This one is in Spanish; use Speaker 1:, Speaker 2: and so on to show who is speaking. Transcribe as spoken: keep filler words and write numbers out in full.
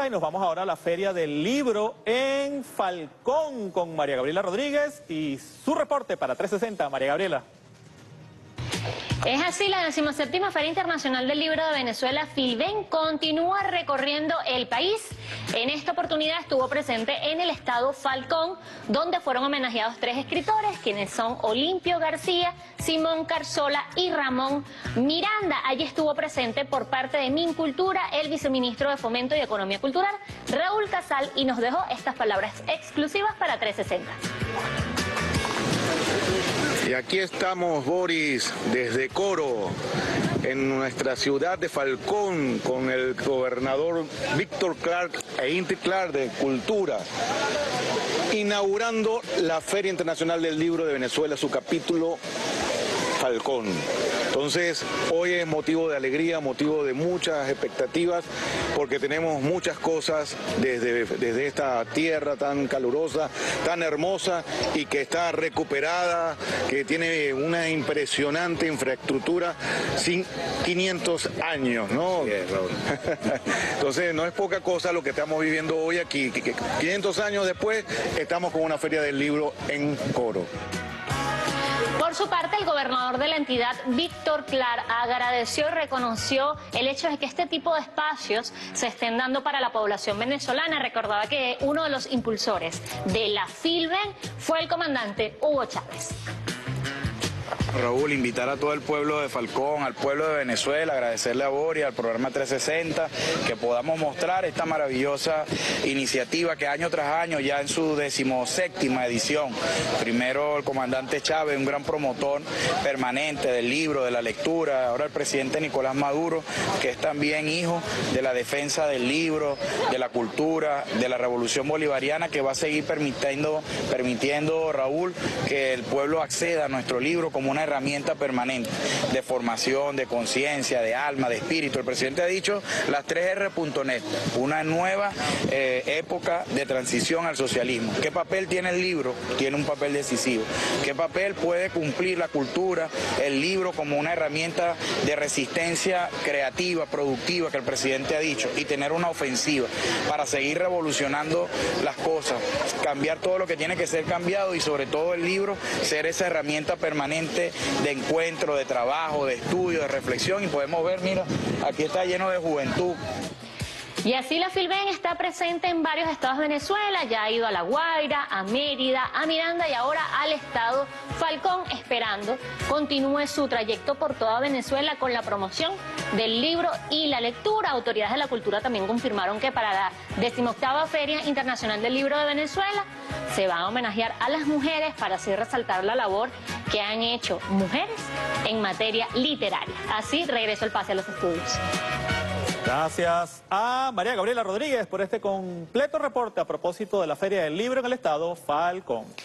Speaker 1: y nos vamos ahora a la Feria del Libro en Falcón con María Gabriela Rodríguez y su reporte para trescientos sesenta. María Gabriela.
Speaker 2: Es así, la decimoséptima Feria Internacional del Libro de Venezuela, FILVEN, continúa recorriendo el país. En esta oportunidad estuvo presente en el estado Falcón, donde fueron homenajeados tres escritores, quienes son Olimpio García, Simón Carzola y Ramón Miranda. Allí estuvo presente por parte de Mincultura el viceministro de Fomento y Economía Cultural, Raúl Casal, y nos dejó estas palabras exclusivas para trescientos sesenta.
Speaker 3: Y aquí estamos, Boris, desde Coro, en nuestra ciudad de Falcón, con el gobernador Víctor Clark e Inti Clark de Cultura, inaugurando la Feria Internacional del Libro de Venezuela, su capítulo Falcón. Entonces, hoy es motivo de alegría, motivo de muchas expectativas, porque tenemos muchas cosas desde, desde esta tierra tan calurosa, tan hermosa y que está recuperada, que tiene una impresionante infraestructura, sin quinientos años, ¿no? Sí, Raúl. Entonces, no es poca cosa lo que estamos viviendo hoy aquí, que quinientos años después estamos con una Feria del Libro en Coro.
Speaker 2: Por su parte, el gobernador de la entidad, Víctor Clark, agradeció y reconoció el hecho de que este tipo de espacios se estén dando para la población venezolana. Recordaba que uno de los impulsores de la FILVEN fue el comandante Hugo Chávez.
Speaker 4: Raúl, invitar a todo el pueblo de Falcón, al pueblo de Venezuela, agradecerle a Boris, al programa trescientos sesenta, que podamos mostrar esta maravillosa iniciativa que año tras año, ya en su decimoséptima edición, primero el comandante Chávez, un gran promotor permanente del libro, de la lectura, ahora el presidente Nicolás Maduro, que es también hijo de la defensa del libro, de la cultura, de la revolución bolivariana, que va a seguir permitiendo, permitiendo, Raúl, que el pueblo acceda a nuestro libro como una herramienta permanente de formación, de conciencia, de alma, de espíritu. El presidente ha dicho las tres erre punto net, una nueva eh, época de transición al socialismo. ¿Qué papel tiene el libro? Tiene un papel decisivo. ¿Qué papel puede cumplir la cultura, el libro, como una herramienta de resistencia creativa, productiva, que el presidente ha dicho, y tener una ofensiva para seguir revolucionando las cosas, cambiar todo lo que tiene que ser cambiado y sobre todo el libro ser esa herramienta permanente de encuentro, de trabajo, de estudio, de reflexión, y podemos ver, mira, aquí está lleno de juventud.
Speaker 2: Y así la FILVEN está presente en varios estados de Venezuela, ya ha ido a La Guaira, a Mérida, a Miranda y ahora al estado Falcón, esperando continúe su trayecto por toda Venezuela con la promoción del libro y la lectura. Autoridades de la cultura también confirmaron que para la decimoctava Feria Internacional del Libro de Venezuela se va a homenajear a las mujeres para así resaltar la labor que han hecho mujeres en materia literaria. Así regreso el pase a los estudios.
Speaker 1: Gracias a María Gabriela Rodríguez por este completo reporte a propósito de la Feria del Libro en el estado Falcón.